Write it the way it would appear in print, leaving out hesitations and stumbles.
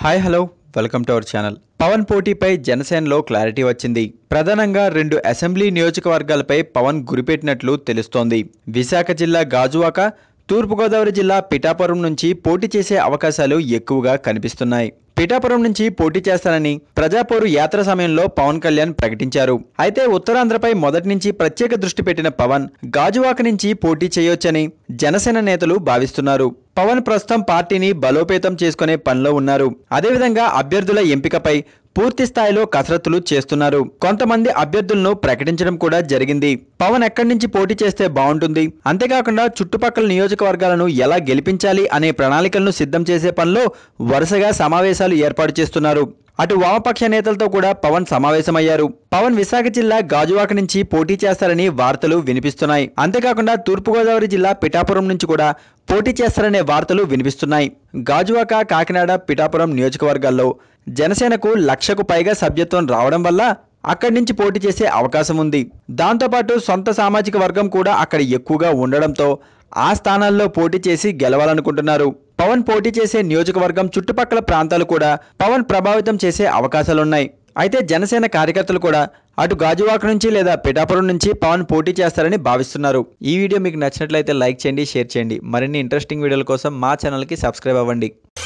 Hi hello welcome to our channel. Pawan పోటీపై జనసేనలో clarity వచ్చింది. ప్రధానంగా 2 అసెంబ్లీ నియోజకవర్గాలపై పవన్ గురిపెట్టినట్లు తెలుస్తోంది. విశాఖ జిల్లా గాజువాక, తూర్పుగోదావరి జిల్లా పిఠాపురం నుంచి పోటీ చేసే అవకాశాలు ఎక్కువగా కనిపిస్తున్నాయి. పిఠాపురం నుంచి పోటీ చేస్తానని ప్రజాపోరు యాత్ర సమయంలో పవన్ కళ్యాణ్ ప్రకటించారు. అయితే ఉత్తరాంధ్రపై మొదటి నుంచి ప్రత్యేక దృష్టి పెట్టిన పవన్ గాజువాక నుంచి పోటీ చేయొచ్చని జనసేన నేతలు భావిస్తున్నారు. పవన్ ప్రస్తుతం పార్టీని బలోపేతం చేసుకునే పనిలో ఉన్నారు. అదేవిధంగా అభ్యర్థుల ఎంపికపై పూర్తి స్థాయిలో కసరత్తులు చేస్తున్నారు. కొంతమంది అభ్యర్థులను ప్రకటించడం కూడా జరిగింది. పవన్ ఎక్కడి నుంచి పోటీ చేస్తే బాగుంటుంది, అంతేకాకుండా చుట్టుపక్కల నియోజకవర్గాలను ఎలా గెలిపించాలి అనే ప్రణాళికలను సిద్ధం చేసే పనిలో వరుసగా సమావేశాలు ఏర్పాటు చేస్తున్నారు. అటు వామపక్ష నేతలతో కూడా పవన్ సమావేశమయ్యారు. పవన్ విశాఖ జిల్లా గాజువాక నుంచి పోటీ చేస్తారని వార్తలు వినిపిస్తున్నాయి. అంతేకాకుండా తూర్పుగోదావరి జిల్లా పిఠాపురం నుంచి కూడా పోటీ చేస్తారనే వార్తలు వినిపిస్తున్నాయి. గాజువాక, కాకినాడ, పిఠాపురం నియోజకవర్గాల్లో జనసేనకు 1,00,000కు పైగా సభ్యత్వం రావడం వల్ల అక్కడి నుంచి పోటీ చేసే అవకాశం ఉంది. దాంతోపాటు సొంత సామాజిక వర్గం కూడా అక్కడ ఎక్కువగా ఉండడంతో ఆ స్థానాల్లో పోటీ చేసి గెలవాలనుకుంటున్నారు. పవన్ పోటీ చేసే నియోజకవర్గం చుట్టుపక్కల ప్రాంతాలు కూడా పవన్ ప్రభావితం చేసే అవకాశాలున్నాయి. అయితే జనసేన కార్యకర్తలు కూడా అటు గాజువాక నుంచి లేదా పిఠాపురం నుంచి పవన్ పోటీ చేస్తారని భావిస్తున్నారు. ఈ వీడియో మీకు నచ్చినట్లయితే లైక్ చేయండి, షేర్ చేయండి. మరిన్ని ఇంట్రెస్టింగ్ వీడియోల కోసం మా ఛానల్కి సబ్స్క్రైబ్ అవ్వండి.